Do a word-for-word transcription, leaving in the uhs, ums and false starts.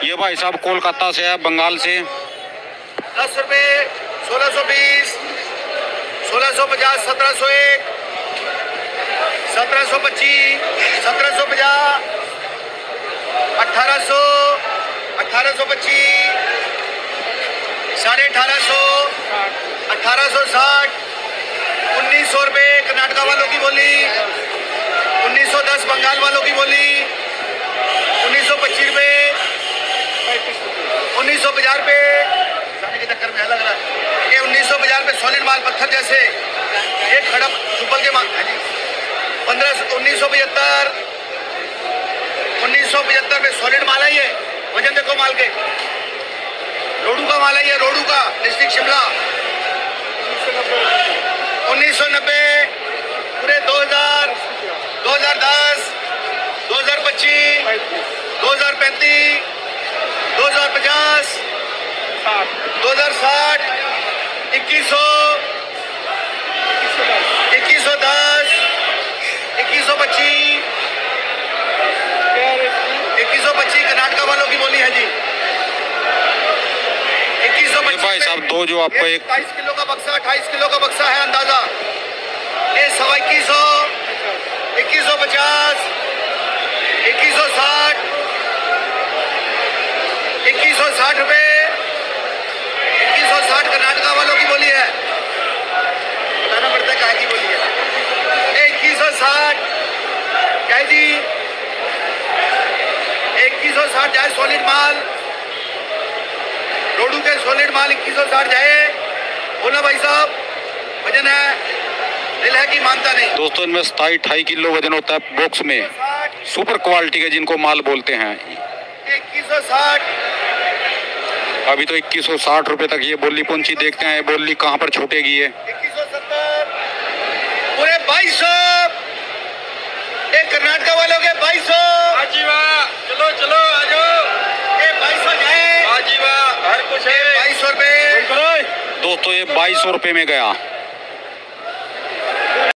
ये भाई साहब कोलकाता से है, बंगाल से। दस रुपये, सोलह सौ बीस, सोलह सौ पचास, सत्रह सौ एक, सत्रह सौ पच्चीस, सत्रह सौ पचास, अठारह सौ, अठारह सौ पच्चीस, साढ़े अठारह सौ, अठारह सौ साठ, उन्नीस सौ रुपये कर्नाटका वालों की बोली, उन्नीस सौ दस बंगाल वालों की बोली, उन्नीस सौ पच्चीस रुपये, उन्नीस सौ पचास रुपये जाने के चक्कर में लग रहा है ये उन्नीस सौ पचास रुपये सॉलिड माल पत्थर जैसे ये खड़प सुपल के माल है जी। पंद्रह उन्नीस सौ पचहत्तर उन्नीस सौ पचहत्तर रुपये सॉलिड माल है ये। वजन देखो माल के, रोडू का माल है ये, रोडू का, डिस्ट्रिक्ट शिमला। उन्नीस सौ नब्बे पूरे दो हजार दो हजार दस दो हजार पच्चीस दो हजार पैंतीस दो हजार पचास दो हजार साठ इक्कीस सौ इक्कीस सौ दस इक्कीस सौ पच्चीस इक्कीस सौ पच्चीस कर्नाटका वालों की बोली है जी। इक्कीस सौ पच्चीस भाई साहब दो जो आपको एक अट्ठाईस किलो का बक्सा अट्ठाईस किलो का बक्सा है अंदाजा। ये सवा इक्कीस सौ इक्कीस सौ पचास इक्कीस सौ साठ इक्कीस सौ साठ रुपये इक्कीस सौ साठ कर्नाटका वालों की बोली है। बताना पड़ता है काय की बोली है। इक्कीस सौ साठ क्या है जी? इक्कीस सौ साठ जाए सॉलिड माल, रोडू के सॉलिड माल इक्कीस सौ साठ जाए। बोला भाई साहब वजन है, दिल है कि मानता नहीं। दोस्तों इनमें सताई अठाई किलो वजन होता है बॉक्स में, सुपर क्वालिटी के जिनको माल बोलते हैं। इक्कीस सौ साठ अभी तो इक्कीस सौ साठ रुपए तक ये बोली पहुंची। देखते हैं ये बोली कहाँ पर छूटेगी। ये इक्कीस सौ सत्तर पूरे बाईस सौ एक कर्नाटका वालों के बाईस सौ। चलो चलो आ जाओ। ये बाईस सौ जाए हर कुछ है। बाईस सौ रुपये दोस्तों ये बाईस सौ रुपए में गया।